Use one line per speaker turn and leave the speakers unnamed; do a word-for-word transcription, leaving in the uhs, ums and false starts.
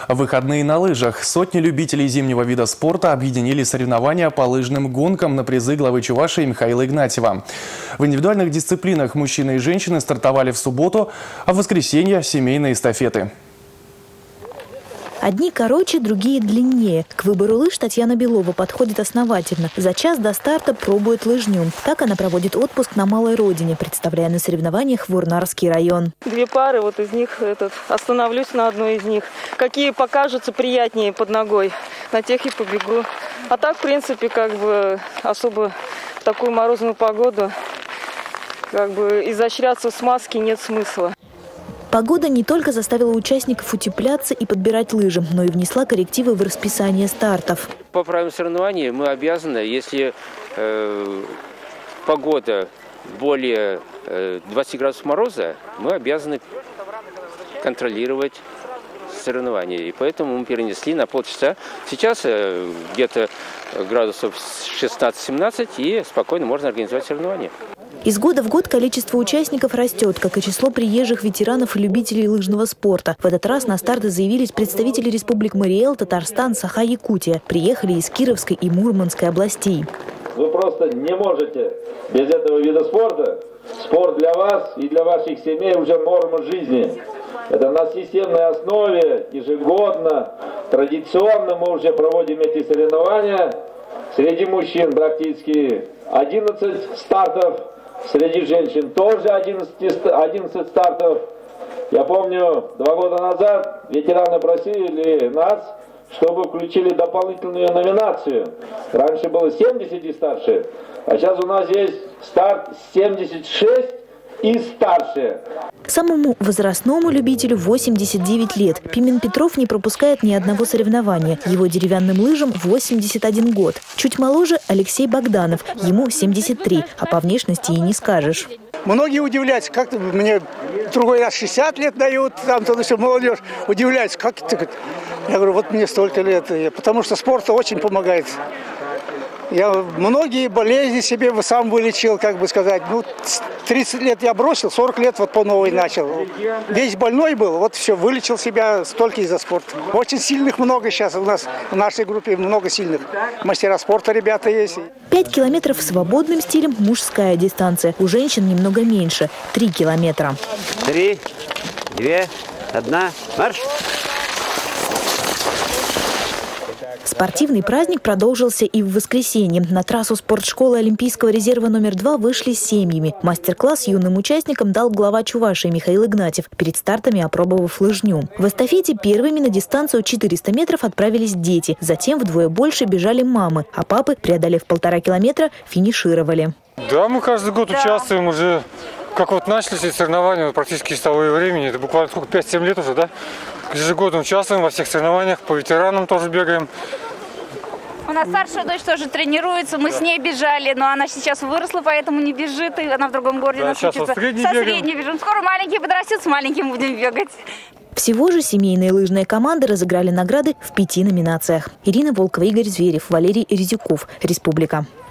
В выходные на лыжах сотни любителей зимнего вида спорта объединили соревнования по лыжным гонкам на призы главы Чувашии Михаила Игнатьева. В индивидуальных дисциплинах мужчины и женщины стартовали в субботу, а в воскресенье – семейные эстафеты.
Одни короче, другие длиннее. К выбору лыж Татьяна Белова подходит основательно. За час до старта пробует лыжню. Так она проводит отпуск на малой родине, представляя на соревнованиях Вурнарский район.
Две пары, вот из них этот, остановлюсь на одной из них. Какие покажутся приятнее под ногой, на тех и побегу. А так, в принципе, как бы особо в такую морозную погоду как бы изощряться в смазке нет смысла.
Погода не только заставила участников утепляться и подбирать лыжи, но и внесла коррективы в расписание стартов.
По правилам соревнований мы обязаны, если э, погода более э, двадцати градусов мороза, мы обязаны контролировать соревнования. И поэтому мы перенесли на полчаса. Сейчас э, где-то градусов шестнадцать-семнадцать, и спокойно можно организовать соревнования.
Из года в год количество участников растет, как и число приезжих ветеранов и любителей лыжного спорта. В этот раз на старты заявились представители республик Мари-Эл, Татарстан, Саха, Якутия. Приехали из Кировской и Мурманской областей.
Вы просто не можете без этого вида спорта. Спорт для вас и для ваших семей уже норма жизни. Это на системной основе, ежегодно, традиционно мы уже проводим эти соревнования. Среди мужчин практически одиннадцать стартов. Среди женщин тоже одиннадцать стартов. Я помню, два года назад ветераны просили нас, чтобы включили дополнительную номинацию. Раньше было семьдесят и старше, а сейчас у нас есть старт семьдесят шесть и старше.
Самому возрастному любителю восемьдесят девять лет. Пимен Петров не пропускает ни одного соревнования. Его деревянным лыжам восемьдесят один год. Чуть моложе Алексей Богданов. Ему семьдесят три, а по внешности и не скажешь.
Многие удивляются, как мне другой раз шестьдесят лет дают, там то еще молодежь удивляется, как это. Я говорю, вот мне столько лет, потому что спорт очень помогает. Я многие болезни себе сам вылечил, как бы сказать. Ну, тридцать лет я бросил, сорок лет вот по новой начал. Весь больной был, вот все, вылечил себя столько из-за спорта. Очень сильных много сейчас у нас, в нашей группе много сильных. Мастера спорта ребята есть.
Пять километров свободным стилем – мужская дистанция. У женщин немного меньше – три километра.
Три, две, одна, марш!
Спортивный праздник продолжился и в воскресенье. На трассу спортшколы Олимпийского резерва номер два вышли с семьями. Мастер-класс юным участникам дал глава Чувашии Михаил Игнатьев, перед стартами опробовав лыжню. В эстафете первыми на дистанцию четыреста метров отправились дети. Затем вдвое больше бежали мамы, а папы, преодолев полтора километра, финишировали.
Да, мы каждый год да. участвуем уже. Как вот начались эти соревнования, практически с того и времени, это буквально сколько, пять-семь лет уже, да? Ежегодно участвуем во всех соревнованиях, по ветеранам тоже бегаем.
У нас старшая дочь тоже тренируется, мы да. с ней бежали, но она сейчас выросла, поэтому не бежит, и она в другом городе да, находится.
Сейчас со средней
Со
бегаем.
средней бежим. Скоро маленький подрастет, с маленьким будем бегать.
Всего же семейные лыжные команды разыграли награды в пяти номинациях. Ирина Волкова, Игорь Зверев, Валерий Резюков. Республика.